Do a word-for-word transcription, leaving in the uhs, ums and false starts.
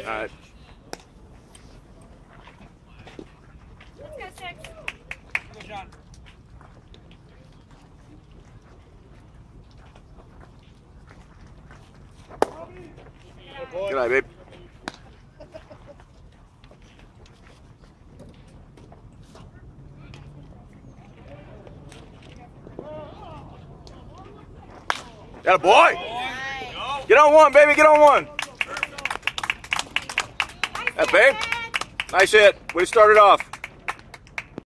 All right. Let's go six. Good shot. Good night, babe. Got a boy. Get on one, baby. Get on one. That babe. Nice hit. We started off.